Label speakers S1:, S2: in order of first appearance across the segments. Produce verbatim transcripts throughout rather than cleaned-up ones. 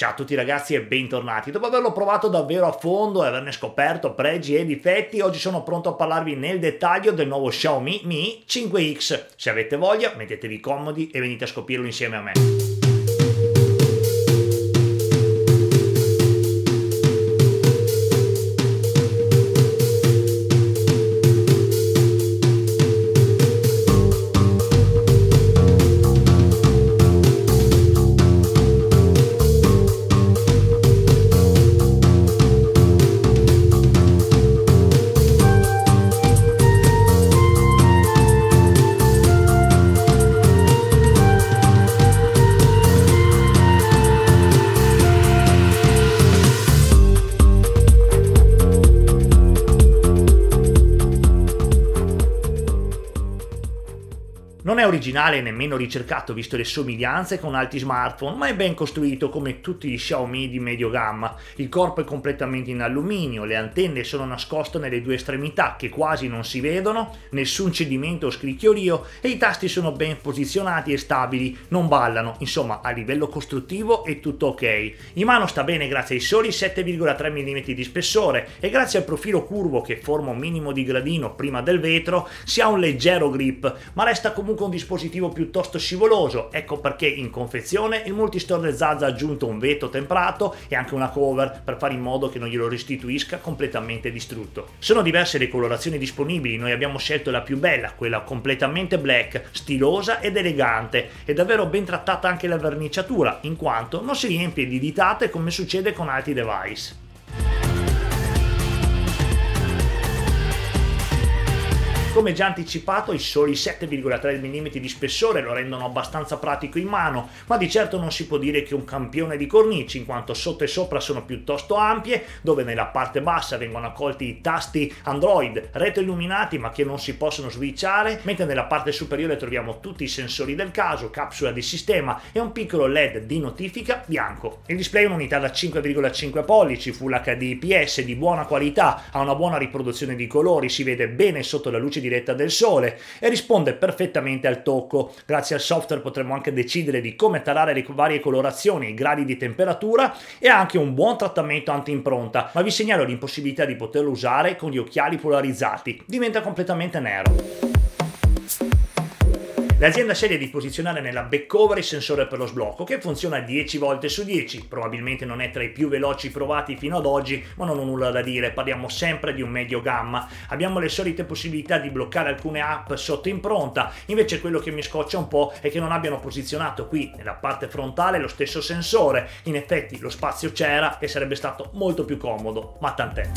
S1: Ciao a tutti ragazzi e bentornati. Dopo averlo provato davvero a fondo e averne scoperto pregi e difetti, oggi sono pronto a parlarvi nel dettaglio del nuovo Xiaomi Mi cinque X. Se avete voglia, mettetevi comodi e venite a scoprirlo insieme a me. Non è originale e nemmeno ricercato visto le somiglianze con altri smartphone, ma è ben costruito come tutti gli Xiaomi di medio gamma. Il corpo è completamente in alluminio, le antenne sono nascoste nelle due estremità che quasi non si vedono, nessun cedimento o scricchiorio e i tasti sono ben posizionati e stabili, non ballano, insomma a livello costruttivo è tutto ok. In mano sta bene grazie ai soli sette virgola tre millimetri di spessore e grazie al profilo curvo che forma un minimo di gradino prima del vetro si ha un leggero grip, ma resta comunque un dispositivo piuttosto scivoloso, ecco perché in confezione il Multistore Zaza ha aggiunto un vetro temprato e anche una cover per fare in modo che non glielo restituisca completamente distrutto. Sono diverse le colorazioni disponibili, noi abbiamo scelto la più bella, quella completamente black, stilosa ed elegante, e davvero ben trattata anche la verniciatura, in quanto non si riempie di ditate come succede con altri device. Come già anticipato, i soli sette virgola tre millimetri di spessore lo rendono abbastanza pratico in mano, ma di certo non si può dire che un campione di cornici, in quanto sotto e sopra sono piuttosto ampie, dove nella parte bassa vengono accolti i tasti Android retroilluminati ma che non si possono switchare, mentre nella parte superiore troviamo tutti i sensori del caso, capsula di sistema e un piccolo L E D di notifica bianco. Il display è un'unità da cinque virgola cinque pollici, Full H D I P S di buona qualità, ha una buona riproduzione di colori, si vede bene sotto la luce diretta del sole e risponde perfettamente al tocco. Grazie al software potremo anche decidere di come tarare le varie colorazioni e i gradi di temperatura e ha anche un buon trattamento anti-impronta, ma vi segnalo l'impossibilità di poterlo usare con gli occhiali polarizzati, diventa completamente nero. L'azienda sceglie di posizionare nella back cover il sensore per lo sblocco che funziona dieci volte su dieci, probabilmente non è tra i più veloci provati fino ad oggi, ma non ho nulla da dire, parliamo sempre di un medio gamma. Abbiamo le solite possibilità di bloccare alcune app sotto impronta, invece quello che mi scoccia un po' è che non abbiano posizionato qui nella parte frontale lo stesso sensore. In effetti lo spazio c'era e sarebbe stato molto più comodo, ma tant'è.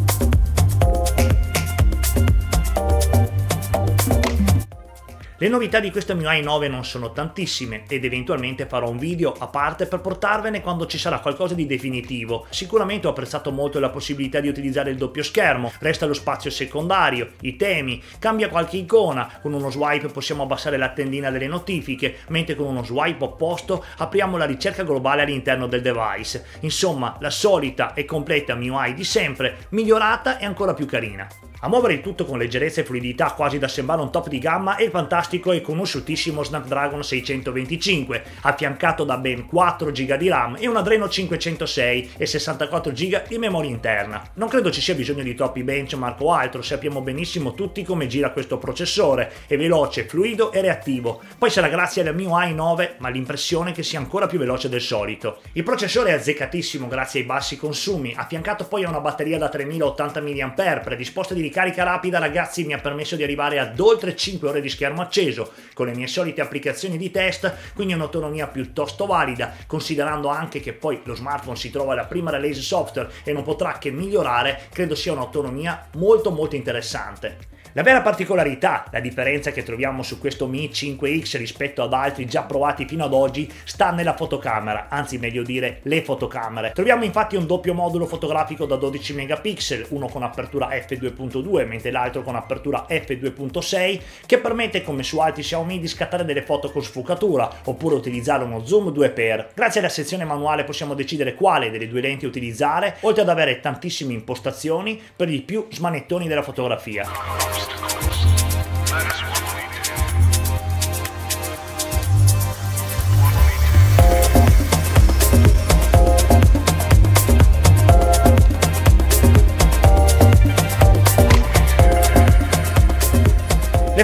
S1: Le novità di questo M I U I nove non sono tantissime ed eventualmente farò un video a parte per portarvene quando ci sarà qualcosa di definitivo. Sicuramente ho apprezzato molto la possibilità di utilizzare il doppio schermo, resta lo spazio secondario, i temi, cambia qualche icona, con uno swipe possiamo abbassare la tendina delle notifiche, mentre con uno swipe opposto apriamo la ricerca globale all'interno del device. Insomma, la solita e completa M I U I di sempre, migliorata e ancora più carina. A muovere il tutto con leggerezza e fluidità quasi da sembrare un top di gamma è il fantastico e conosciutissimo Snapdragon seicentoventicinque, affiancato da ben quattro giga di RAM e un Adreno cinquecentosei e sessantaquattro giga di memoria interna. Non credo ci sia bisogno di troppi benchmark o altro, sappiamo benissimo tutti come gira questo processore, è veloce, fluido e reattivo. Poi sarà grazie alla M I U I nove, ma l'impressione è che sia ancora più veloce del solito. Il processore è azzeccatissimo grazie ai bassi consumi, affiancato poi a una batteria da tremilaottanta milliamperi predisposta di carica rapida, ragazzi, mi ha permesso di arrivare ad oltre cinque ore di schermo acceso con le mie solite applicazioni di test, quindi un'autonomia piuttosto valida, considerando anche che poi lo smartphone si trova alla prima release software e non potrà che migliorare. Credo sia un'autonomia molto molto interessante. La vera particolarità, la differenza che troviamo su questo Mi cinque X rispetto ad altri già provati fino ad oggi, sta nella fotocamera, anzi meglio dire le fotocamere. Troviamo infatti un doppio modulo fotografico da dodici megapixel, uno con apertura effe due punto due mentre l'altro con apertura effe due punto sei, che permette come su altri Xiaomi di scattare delle foto con sfumatura oppure utilizzare uno zoom due x. Grazie alla sezione manuale possiamo decidere quale delle due lenti utilizzare, oltre ad avere tantissime impostazioni per i più smanettoni della fotografia.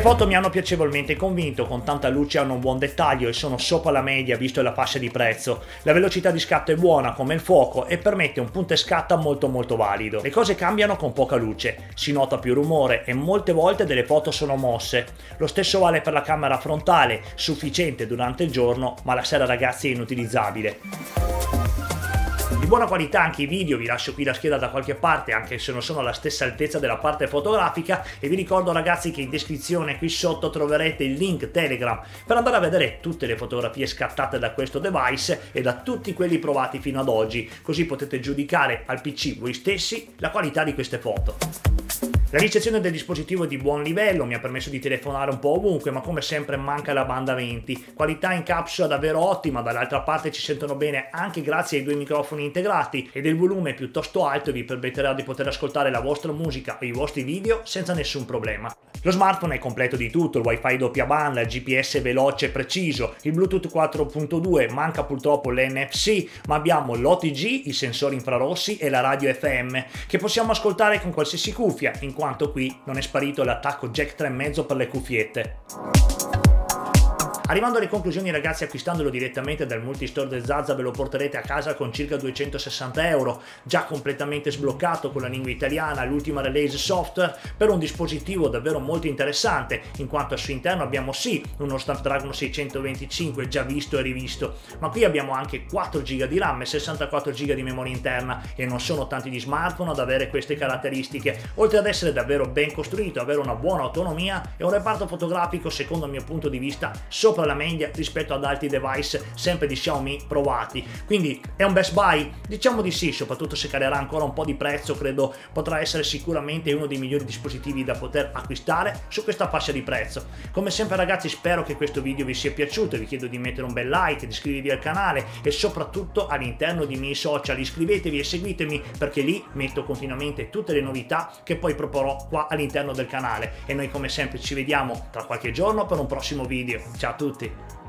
S1: Le foto mi hanno piacevolmente convinto, con tanta luce hanno un buon dettaglio e sono sopra la media visto la fascia di prezzo. La velocità di scatto è buona come il fuoco e permette un punta e scatta molto molto valido. Le cose cambiano con poca luce, si nota più rumore e molte volte delle foto sono mosse. Lo stesso vale per la camera frontale, sufficiente durante il giorno ma la sera ragazzi è inutilizzabile. Di buona qualità anche i video, vi lascio qui la scheda da qualche parte anche se non sono alla stessa altezza della parte fotografica, e vi ricordo ragazzi che in descrizione qui sotto troverete il link Telegram per andare a vedere tutte le fotografie scattate da questo device e da tutti quelli provati fino ad oggi, così potete giudicare al P C voi stessi la qualità di queste foto. La ricezione del dispositivo è di buon livello, mi ha permesso di telefonare un po' ovunque, ma come sempre manca la banda venti. Qualità in capsula davvero ottima, dall'altra parte ci sentono bene anche grazie ai due microfoni integrati ed il volume è piuttosto alto e vi permetterà di poter ascoltare la vostra musica o i vostri video senza nessun problema. Lo smartphone è completo di tutto, il wifi doppia banda, il G P S veloce e preciso, il Bluetooth quattro punto due, manca purtroppo l'N F C, ma abbiamo l'O T G, i sensori infrarossi e la radio F M, che possiamo ascoltare con qualsiasi cuffia, in quanto qui non è sparito l'attacco jack tre virgola cinque per le cuffiette. Arrivando alle conclusioni ragazzi, acquistandolo direttamente dal multistore del Zaza ve lo porterete a casa con circa duecentosessanta euro, già completamente sbloccato con la lingua italiana, l'ultima release software, per un dispositivo davvero molto interessante, in quanto al suo interno abbiamo sì uno Snapdragon seicentoventicinque già visto e rivisto, ma qui abbiamo anche quattro giga di RAM e sessantaquattro giga di memoria interna, e non sono tanti gli smartphone ad avere queste caratteristiche, oltre ad essere davvero ben costruito, avere una buona autonomia e un reparto fotografico secondo il mio punto di vista sopra la media rispetto ad altri device sempre di Xiaomi provati. Quindi è un best buy? Diciamo di sì, soprattutto se calerà ancora un po' di prezzo, credo potrà essere sicuramente uno dei migliori dispositivi da poter acquistare su questa fascia di prezzo. Come sempre ragazzi, spero che questo video vi sia piaciuto, vi chiedo di mettere un bel like, di iscrivervi al canale e soprattutto all'interno dei miei social iscrivetevi e seguitemi, perché lì metto continuamente tutte le novità che poi proporrò qua all'interno del canale, e noi come sempre ci vediamo tra qualche giorno per un prossimo video. Ciao a tutti!